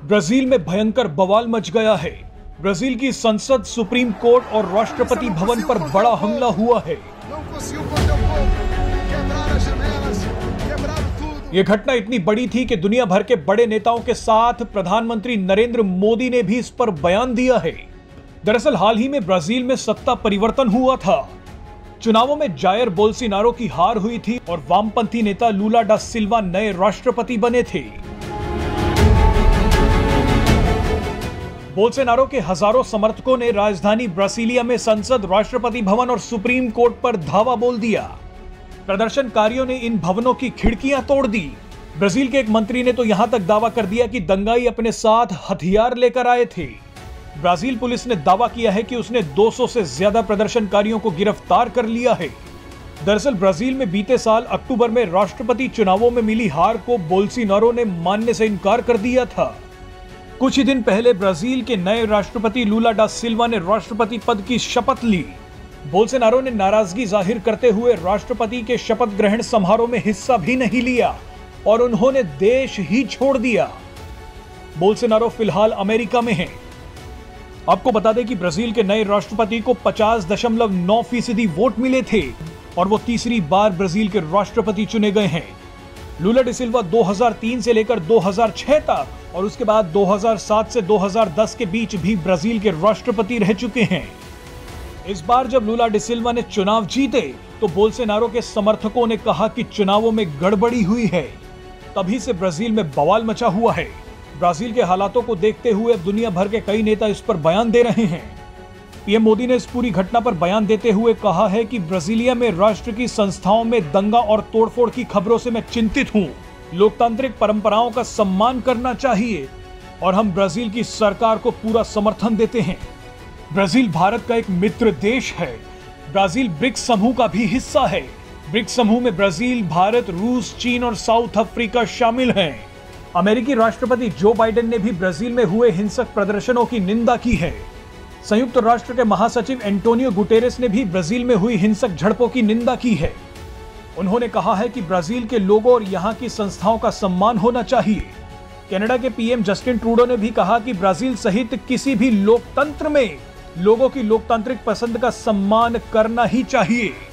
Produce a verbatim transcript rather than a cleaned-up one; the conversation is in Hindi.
ब्राजील में भयंकर बवाल मच गया है। ब्राजील की संसद, सुप्रीम कोर्ट और राष्ट्रपति भवन पर बड़ा हमला हुआ है। यह घटना इतनी बड़ी थी कि दुनिया भर के बड़े नेताओं के साथ प्रधानमंत्री नरेंद्र मोदी ने भी इस पर बयान दिया है। दरअसल हाल ही में ब्राजील में सत्ता परिवर्तन हुआ था। चुनावों में जायर बोल्सोनारो की हार हुई थी और वामपंथी नेता लूला डा सिल्वा नए राष्ट्रपति बने थे। बोल्सोनारो के हजारों समर्थकों ने राजधानी ब्रासीलिया में संसद, राष्ट्रपति भवन और सुप्रीम कोर्ट पर धावा बोल दिया। प्रदर्शनकारियों ने इन भवनों की खिड़कियां तोड़ दी। ब्राजील के एक मंत्री ने तो यहां तक दावा कर दिया कि दंगाई अपने साथ हथियार लेकर आए थे। ब्राजील पुलिस ने दावा किया है कि उसने दो सौ से ज्यादा प्रदर्शनकारियों को गिरफ्तार कर लिया है। दरअसल ब्राजील में बीते साल अक्टूबर में राष्ट्रपति चुनावों में मिली हार को बोल्सोनारो ने मानने से इनकार कर दिया था। कुछ ही दिन पहले ब्राजील के नए राष्ट्रपति लूला डा सिल्वा ने राष्ट्रपति पद की शपथ ली। बोल्सोनारो ने नाराजगी जाहिर करते हुए राष्ट्रपति के शपथ ग्रहण समारोह में हिस्सा भी नहीं लिया और उन्होंने देश ही छोड़ दिया। बोल्सोनारो फिलहाल अमेरिका में हैं। आपको बता दें कि ब्राजील के नए राष्ट्रपति को पचास दशमलव नौ फीसदी वोट मिले थे और वो तीसरी बार ब्राजील के राष्ट्रपति चुने गए हैं। लूला डा सिल्वा दो हज़ार तीन से लेकर दो हज़ार छह तक और उसके बाद दो हज़ार सात से दो हज़ार दस के बीच भी ब्राजील के राष्ट्रपति रह चुके हैं। इस बार जब लूला डा सिल्वा ने चुनाव जीते तो बोल्सोनारो के समर्थकों ने कहा कि चुनावों में गड़बड़ी हुई है। तभी से ब्राजील में बवाल मचा हुआ है। ब्राजील के हालातों को देखते हुए दुनिया भर के कई नेता इस पर बयान दे रहे हैं। पीएम मोदी ने इस पूरी घटना पर बयान देते हुए कहा है कि ब्राजीलिया में राष्ट्र की संस्थाओं में दंगा और तोड़फोड़ की खबरों से मैं चिंतित हूं। लोकतांत्रिक परंपराओं का सम्मान करना चाहिए और हम ब्राजील की सरकार को पूरा समर्थन देते हैं। ब्राजील भारत का एक मित्र देश है। ब्राजील ब्रिक्स समूह का भी हिस्सा है। ब्रिक्स समूह में ब्राजील, भारत, रूस, चीन और साउथ अफ्रीका शामिल हैं। अमेरिकी राष्ट्रपति जो बाइडेन ने भी ब्राजील में हुए हिंसक प्रदर्शनों की निंदा की है। संयुक्त राष्ट्र के महासचिव एंटोनियो गुटेरेस ने भी ब्राजील में हुई हिंसक झड़पों की निंदा की है। उन्होंने कहा है कि ब्राजील के लोगों और यहां की संस्थाओं का सम्मान होना चाहिए। कनाडा के पीएम जस्टिन ट्रूडो ने भी कहा कि ब्राजील सहित किसी भी लोकतंत्र में लोगों की लोकतांत्रिक पसंद का सम्मान करना ही चाहिए।